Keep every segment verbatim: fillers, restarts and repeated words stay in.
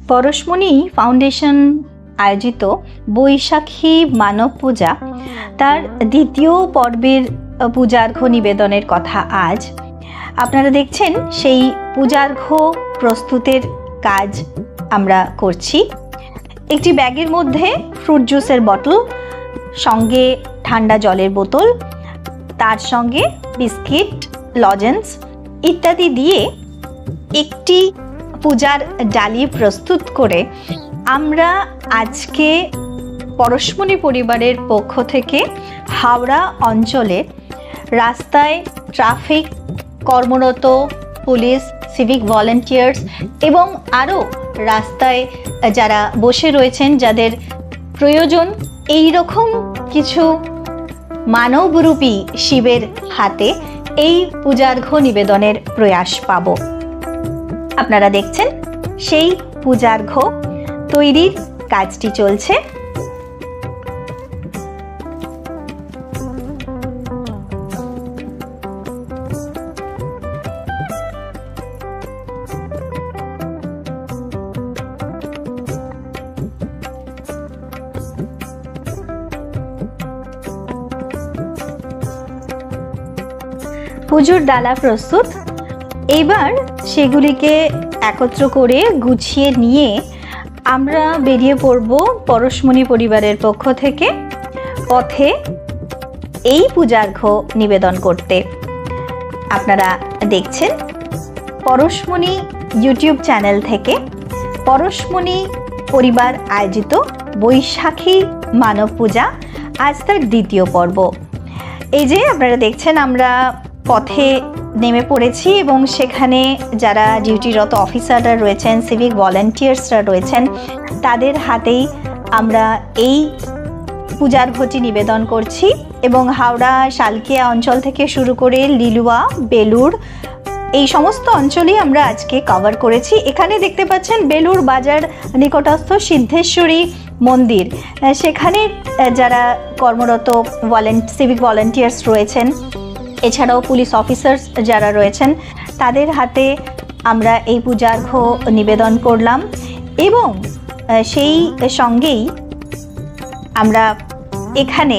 পরশমণি foundation আয়োজিত বৈশাখী মানব পূজা তার দ্বিতীয় পর্বের পূজার্ঘ্য নিবেদনের কথা আজ। আপনারা দেখছেন সেই পূজার্ঘ্য প্রস্তুতের কাজ আমরা করছি। একটি ব্যাগের মধ্যে ফ্রুট জুসের বটল, সঙ্গে ঠান্ডা জলের বোতল, তার সঙ্গে বিস্কিট, লজেন্স ইত্যাদি দিয়ে একটি পূজার ডালি প্রস্তুত করে আমরা আজকে পরশমণি পরিবারের পক্ষ থেকে হাওড়া অঞ্চলে রাস্তায় ট্রাফিক কর্মরত পুলিশ, সিভিক ভলেন্টিয়ার্স এবং আরও রাস্তায় যারা বসে রয়েছেন, যাদের প্রয়োজন এই রকম কিছু মানবরূপী শিবের হাতে এই পূজার্ঘ্য নিবেদনের প্রয়াস পাব। আপনারা দেখছেন সেই পূজার্ঘ্য তৈরির কাজটি চলছে। পুজোর ডালা প্রস্তুত। এবার সেগুলিকে একত্র করে গুছিয়ে নিয়ে আমরা বেরিয়ে পড়ব পরশমণি পরিবারের পক্ষ থেকে পথে এই পূজার্ঘ্য নিবেদন করতে। আপনারা দেখছেন পরশমণি ইউটিউব চ্যানেল থেকে পরশমণি পরিবার আয়োজিত বৈশাখী মানব পূজা, আজ তার দ্বিতীয় পর্ব। এই যে আপনারা দেখছেন আমরা পথে নেমে পড়েছি এবং সেখানে যারা ডিউটিরত অফিসাররা রয়েছেন, সিভিক ভলেন্টিয়ার্সরা রয়েছেন, তাদের হাতেই আমরা এই পূজার্ঘ্যটি নিবেদন করছি। এবং হাওড়া শালকিয়া অঞ্চল থেকে শুরু করে লিলুয়া, বেলুড় এই সমস্ত অঞ্চলেই আমরা আজকে কভার করেছি। এখানে দেখতে পাচ্ছেন বেলুড় বাজার নিকটস্থ সিদ্ধেশ্বরী মন্দির, সেখানে যারা কর্মরত ভলেন্ট সিভিক ভলেন্টিয়ার্স রয়েছেন, এছাড়াও পুলিশ অফিসার্স যারা রয়েছেন, তাদের হাতে আমরা এই পূজার্ঘ্য নিবেদন করলাম। এবং সেই সঙ্গেই আমরা এখানে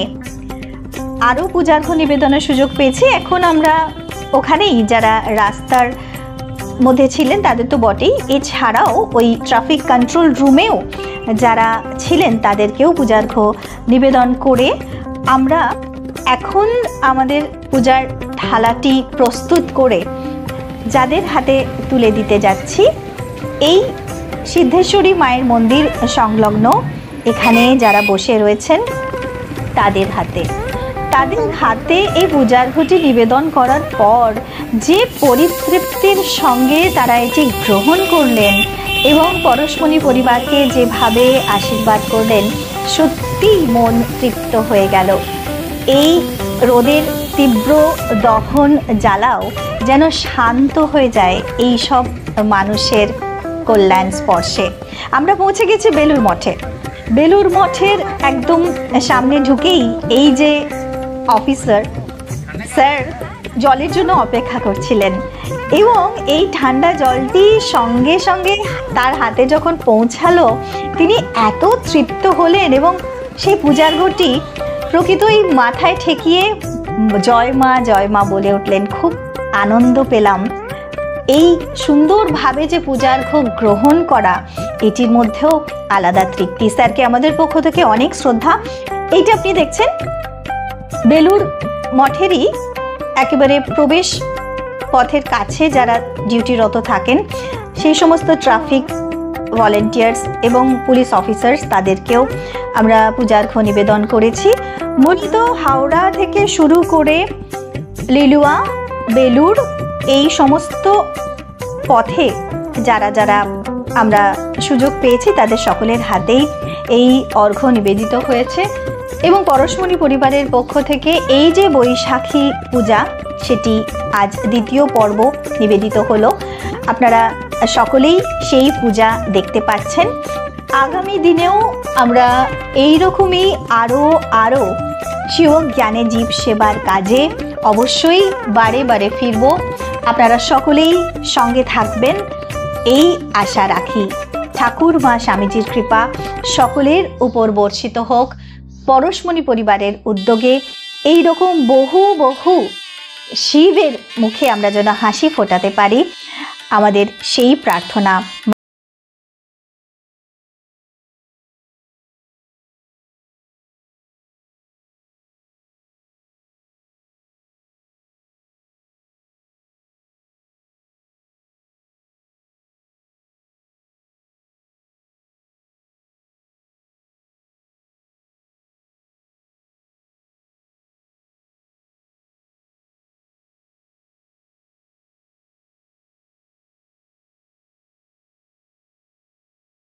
আরও পূজার্ঘ্য নিবেদনের সুযোগ পেয়েছি। এখন আমরা ওখানেই যারা রাস্তার মধ্যে ছিলেন তাদের তো বটেই, এছাড়াও ওই ট্রাফিক কন্ট্রোল রুমেও যারা ছিলেন তাদেরকেও পূজার্ঘ্য নিবেদন করে আমরা এখন আমাদের পূজার থালাটি প্রস্তুত করে যাদের হাতে তুলে দিতে যাচ্ছি এই সিদ্ধেশ্বরী মায়ের মন্দির সংলগ্ন এখানে যারা বসে রয়েছেন তাদের হাতে। তাদের হাতে এই পূজার্ঘ্যটি নিবেদন করার পর যে পরিতৃপ্তির সঙ্গে তারা এটি গ্রহণ করলেন এবং পরশমণি পরিবারকে যেভাবে আশীর্বাদ করলেন, সত্যি মন তৃপ্ত হয়ে গেল। এই রোদের তীব্র দহন জ্বালাও যেন শান্ত হয়ে যায় এই সব মানুষের কল্যাণ স্পর্শে। আমরা পৌঁছে গেছি বেলুড় মঠে। বেলুড় মঠের একদম সামনে ঢুকেই এই যে অফিসার স্যার জলের জন্য অপেক্ষা করছিলেন এবং এই ঠান্ডা জলটি সঙ্গে সঙ্গে তার হাতে যখন পৌঁছালো তিনি এত তৃপ্ত হলেন এবং সেই পূজার্ঘ্যটি প্রকৃতই মাথায় ঠেকিয়ে জয় মা জয় মা বলে উঠলেন। খুব আনন্দ পেলাম। এই সুন্দরভাবে যে পূজার্ঘ্য গ্রহণ করা, এটির মধ্যেও আলাদা তৃপ্তি। স্যারকে আমাদের পক্ষ থেকে অনেক শ্রদ্ধা। এইটা আপনি দেখছেন বেলুড় মঠেরই একেবারে প্রবেশ পথের কাছে যারা ডিউটিরত থাকেন সেই সমস্ত ট্রাফিক ভলেন্টিয়ার্স এবং পুলিশ অফিসার্স, তাদেরকেও আমরা পূজার্ঘ্য নিবেদন করেছি। মূলত হাওড়া থেকে শুরু করে লিলুয়া, বেলুড় এই সমস্ত পথে যারা যারা আমরা সুযোগ পেয়েছি তাদের সকলের হাতেই এই অর্ঘ্য নিবেদিত হয়েছে এবং পরশমণি পরিবারের পক্ষ থেকে এই যে বৈশাখী পূজা সেটি আজ দ্বিতীয় পর্ব নিবেদিত হলো। আপনারা সকলেই সেই পূজা দেখতে পাচ্ছেন। আগামী দিনেও আমরা এই রকমই আরও আরও শিব জ্ঞানে জীব সেবার কাজে অবশ্যই বারে বারে ফিরব। আপনারা সকলেই সঙ্গে থাকবেন এই আশা রাখি। ঠাকুর মা স্বামীজির কৃপা সকলের উপর বর্ষিত হোক। পরশমণি পরিবারের উদ্যোগে এই রকম বহু বহু শিবের মুখে আমরা যেন হাসি ফোটাতে পারি, আমাদের সেই প্রার্থনা